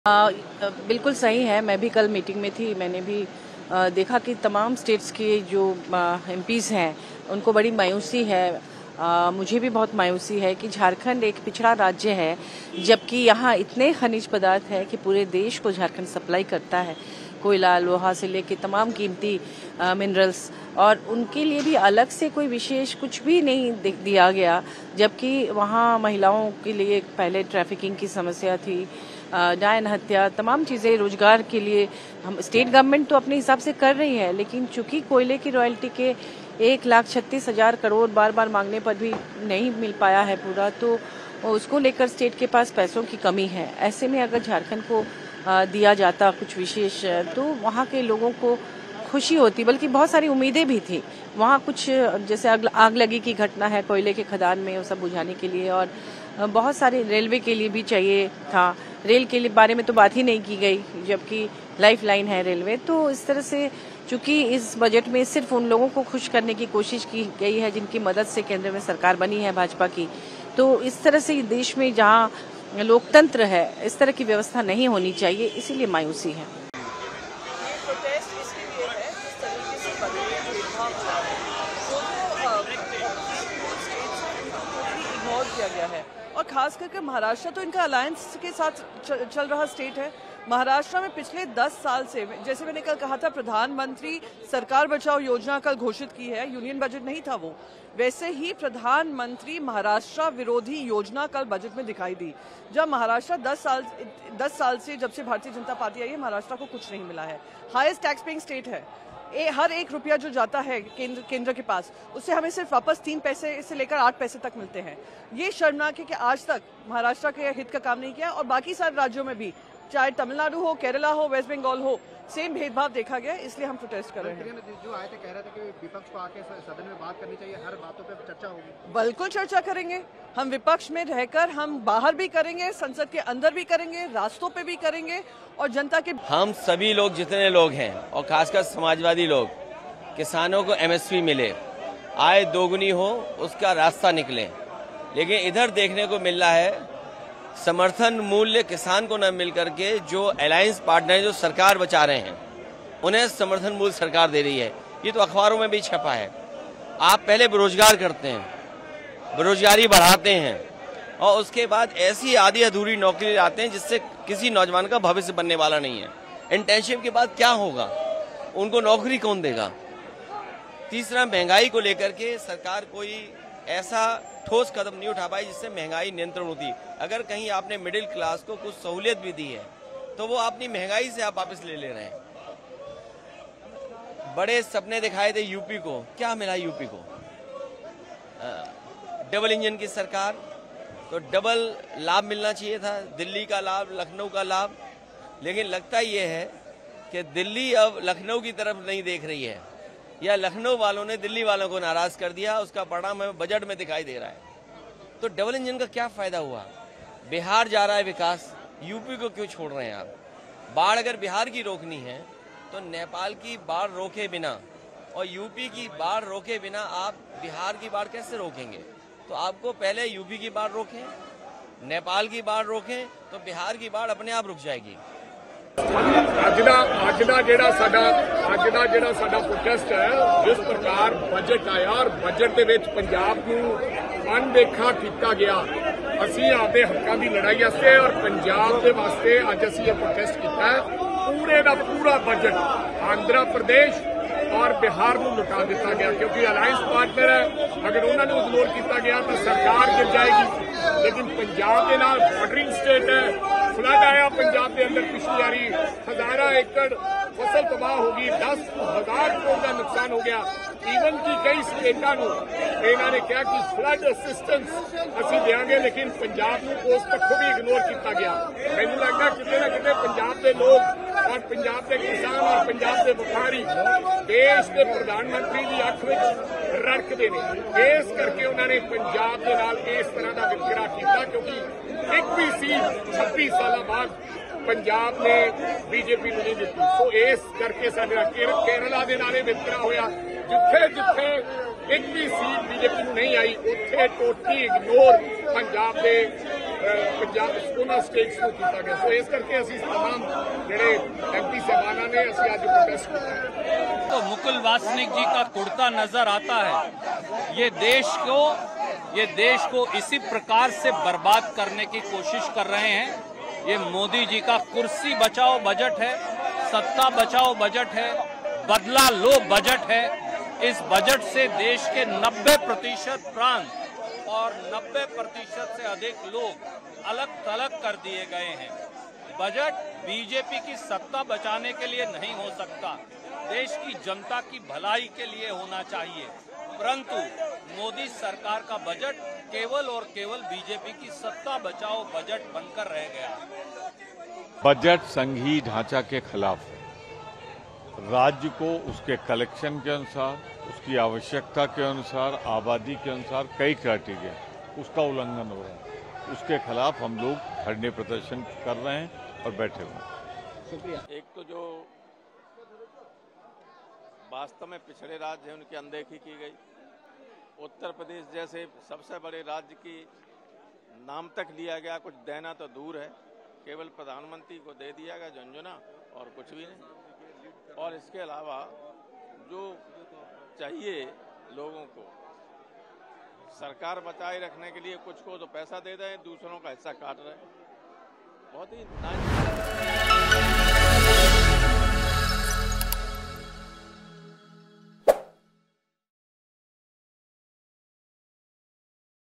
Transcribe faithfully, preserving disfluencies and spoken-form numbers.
आ, बिल्कुल सही है। मैं भी कल मीटिंग में थी। मैंने भी आ, देखा कि तमाम स्टेट्स के जो एमपीज़ हैं उनको बड़ी मायूसी है। आ, मुझे भी बहुत मायूसी है कि झारखंड एक पिछड़ा राज्य है, जबकि यहाँ इतने खनिज पदार्थ है कि पूरे देश को झारखंड सप्लाई करता है। कोयला, लोहा से लेके तमाम कीमती मिनरल्स, और उनके लिए भी अलग से कोई विशेष कुछ भी नहीं दिया गया, जबकि वहाँ महिलाओं के लिए पहले ट्रैफिकिंग की समस्या थी, डायन हत्या, तमाम चीज़ें रोजगार के लिए हम स्टेट गवर्नमेंट तो अपने हिसाब से कर रही है, लेकिन चूंकि कोयले की रॉयल्टी के एक लाख छत्तीस हजार करोड़ बार बार मांगने पर भी नहीं मिल पाया है पूरा, तो उसको लेकर स्टेट के पास पैसों की कमी है। ऐसे में अगर झारखंड को दिया जाता कुछ विशेष, तो वहाँ के लोगों को खुशी होती, बल्कि बहुत सारी उम्मीदें भी थी। वहाँ कुछ जैसे आग, आग लगी की घटना है कोयले के खदान में, वो सब बुझाने के लिए, और बहुत सारे रेलवे के लिए भी चाहिए था। रेल के लिए बारे में तो बात ही नहीं की गई, जबकि लाइफ लाइन है रेलवे। तो इस तरह से चूंकि इस बजट में सिर्फ उन लोगों को खुश करने की कोशिश की गई है जिनकी मदद से केंद्र में सरकार बनी है भाजपा की, तो इस तरह से देश में जहाँ लोकतंत्र है इस तरह की व्यवस्था नहीं होनी चाहिए, इसीलिए मायूसी है। किया गया है, और खास करके महाराष्ट्र तो इनका अलायंस के साथ चल रहा स्टेट है। महाराष्ट्र में पिछले दस साल से, जैसे मैंने कल कहा था, प्रधानमंत्री सरकार बचाओ योजना कल घोषित की है, यूनियन बजट नहीं था वो, वैसे ही प्रधानमंत्री महाराष्ट्र विरोधी योजना कल बजट में दिखाई दी। जब महाराष्ट्र दस साल दस साल से, जब से भारतीय जनता पार्टी आई है, महाराष्ट्र को कुछ नहीं मिला है। हाईएस्ट टैक्स पेइंग स्टेट है। ए, हर एक रुपया जो जाता है केंद्र केंद्र के पास, उससे हमें सिर्फ वापस तीन पैसे से लेकर आठ पैसे तक मिलते हैं। ये शर्मनाक है कि आज तक महाराष्ट्र के हित का काम नहीं किया, और बाकी सारे राज्यों में भी, चाहे तमिलनाडु हो, केरला हो, वेस्ट बंगाल हो, सेम भेदभाव देखा गया। इसलिए हम प्रोटेस्ट कर रहे हैं। जो आए थे कह रहे थे कि विपक्ष को आके सदन में बात करनी चाहिए, हर बातों पे चर्चा होगी। बिल्कुल चर्चा करेंगे। हम विपक्ष में रहकर हम बाहर भी करेंगे, संसद के अंदर भी करेंगे, रास्तों पे भी करेंगे, और जनता के हम सभी लोग जितने लोग हैं, और खासकर समाजवादी लोग, किसानों को एमएसपी मिले, आय दोगुनी हो, उसका रास्ता निकले। लेकिन इधर देखने को मिल रहा है समर्थन मूल्य किसान को न मिल करके जो अलायंस पार्टनर जो सरकार बचा रहे हैं उन्हें समर्थन मूल्य सरकार दे रही है। ये तो अखबारों में भी छपा है। आप पहले बेरोजगार करते हैं, बेरोजगारी बढ़ाते हैं, और उसके बाद ऐसी आधी अधूरी नौकरी लाते हैं जिससे किसी नौजवान का भविष्य बनने वाला नहीं है। इंटर्नशिप के बाद क्या होगा, उनको नौकरी कौन देगा। तीसरा, महंगाई को लेकर के सरकार कोई ऐसा ठोस कदम नहीं उठा पाई जिससे महंगाई नियंत्रण होती। अगर कहीं आपने मिडिल क्लास को कुछ सहूलियत भी दी है तो वो अपनी महंगाई से आप वापस ले ले रहे हैं। बड़े सपने दिखाए थे यूपी को, क्या मिला यूपी को? डबल इंजन की सरकार, तो डबल लाभ मिलना चाहिए था, दिल्ली का लाभ, लखनऊ का लाभ। लेकिन लगता ये है कि दिल्ली अब लखनऊ की तरफ नहीं देख रही है, या लखनऊ वालों ने दिल्ली वालों को नाराज कर दिया। उसका परिणाम हमें बजट में दिखाई दे रहा है। तो डबल इंजन का क्या फायदा हुआ? बिहार जा रहा है विकास, यूपी को क्यों छोड़ रहे हैं आप? बाढ़ अगर बिहार की रोकनी है तो नेपाल की बाढ़ रोके बिना और यूपी की बाढ़ रोके बिना आप बिहार की बाढ़ कैसे रोकेंगे? तो आपको पहले यूपी की बाढ़ रोकें, नेपाल की बाढ़ रोकें, तो बिहार की बाढ़ अपने आप रुक जाएगी। ਅੱਜ ਦਾ ਅੱਜ ਦਾ ਜਿਹੜਾ ਸਾਡਾ ਅੱਜ ਦਾ ਜਿਹੜਾ ਸਾਡਾ ਪ੍ਰੋਟੈਸਟ ਹੈ, ਜਿਸ ਪ੍ਰਕਾਰ ਬਜਟ ਆਇਆ ਔਰ ਬਜਟ ਦੇ ਵਿੱਚ ਪੰਜਾਬ ਨੂੰ ਅਣਦੇਖਾ ਕੀਤਾ ਗਿਆ, ਅਸੀਂ ਆਪਦੇ ਹੱਕਾਂ ਦੀ ਲੜਾਈ ਵਾਸਤੇ ਔਰ ਪੰਜਾਬ ਦੇ ਵਾਸਤੇ ਅੱਜ ਅਸੀਂ ਇਹ ਪ੍ਰੋਟੈਸਟ ਕੀਤਾ ਹੈ। ਪੂਰੇ ਦਾ ਪੂਰਾ ਬਜਟ ਆਂਧਰਾ ਪ੍ਰਦੇਸ਼ और बिहार को लुटा दिता गया, क्योंकि अलायंस पार्टनर है। अगर उन्होंने इग्नोर किया गया तो सरकार गिर जाएगी। लेकिन पंजाब के नाल बॉर्डरिंग स्टेट है, फ्लड आया पंजाब के अंदर पिछली बारी, हजारा एकड़ फसल तबाह होगी, दस हजार करोड़ का नुकसान हो गया। ईवन की कई स्टेटा इन्होंने कहा कि फ्लड असिस्टेंस असी देंगे, लेकिन पंजाब को उस पक्षों भी इग्नोर किया गया। मैनू लगता कितने ना कितने पंजाब के लोग और पंजाब के किसान और पंजाब के व्यापारी देश के प्रधानमंत्री की अख विच रड़कते हैं। इस करके उन्होंने पंजाब के नाल इस तरह का वितकरा किया, क्योंकि एक भी सीट छब्बी साल बाद पंजाब ने बीजेपी को नहीं दी। सो इस करके साडा केरला के नाल वितकरा होया, जिथे जिथे एक भी सीट बीजेपी को नहीं आई, उत्थे टोटली इग्नोर पंजाब के ਪੰਜਾਬ ਉਹਨਾਂ ਸਟੇਟਸ ਨੂੰ ਕੀਤਾ ਗਿਆ। ਸੋ ਇਸ ਕਰਕੇ ਅਸੀਂ तमाम ਜਿਹੜੇ एमपी साहबाना ने ਅਸੀਂ ਅੱਜ प्रोटेस्ट किया। तो मुकुल वासनिक जी का कुर्ता नजर आता है। ये देश को ये देश को इसी प्रकार से बर्बाद करने की कोशिश कर रहे हैं। ये मोदी जी का कुर्सी बचाओ बजट है, सत्ता बचाओ बजट है, बदला लो बजट है। इस बजट से देश के नब्बे प्रतिशत प्रांत और नब्बे प्रतिशत से अधिक लोग अलग थलग कर दिए गए हैं। बजट बीजेपी की सत्ता बचाने के लिए नहीं हो सकता, देश की जनता की भलाई के लिए होना चाहिए। परंतु मोदी सरकार का बजट केवल और केवल बीजेपी की सत्ता बचाओ बजट बनकर रह गया। बजट संघीय ढांचा के खिलाफ है। राज्य को उसके कलेक्शन के अनुसार, उसकी आवश्यकता के अनुसार, आबादी के अनुसार कई क्राइटेरिया उसका उल्लंघन हो रहा है। उसके खिलाफ हम लोग धरने प्रदर्शन कर रहे हैं और बैठे हुए हैं। शुक्रिया। एक तो जो वास्तव में पिछड़े राज्य हैं उनकी अनदेखी की गई। उत्तर प्रदेश जैसे सबसे बड़े राज्य की नाम तक लिया गया, कुछ देना तो दूर है, केवल प्रधानमंत्री को दे दिया गया झुंझुना और कुछ भी नहीं। और इसके अलावा जो चाहिए लोगों को सरकार बचाए रखने के लिए कुछ को तो पैसा दे रहे हैं, दूसरों का हिस्सा काट रहे हैं। बहुत ही